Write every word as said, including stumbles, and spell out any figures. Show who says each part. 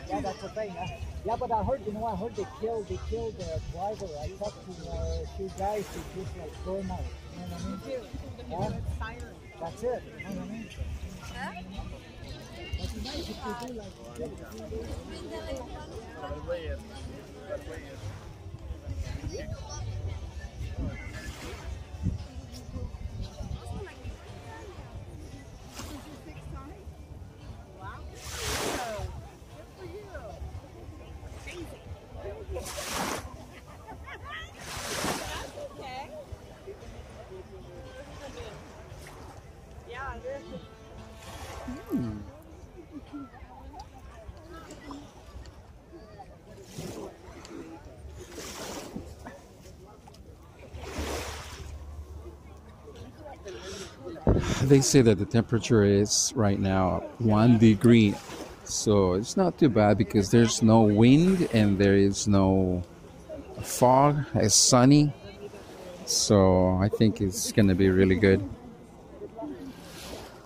Speaker 1: Yeah, that's the thing. Huh? Yeah, but I heard, you know, I heard they killed, they killed the driver. I talked to uh, a few guys who just like burn out. You know what I mean? Yeah. That's it. You know what I mean? But it's nice if you do
Speaker 2: Hmm. They say that the temperature is right now one degree, so it's not too bad because there's no wind and there is no fog. It's sunny, so I think it's gonna be really good.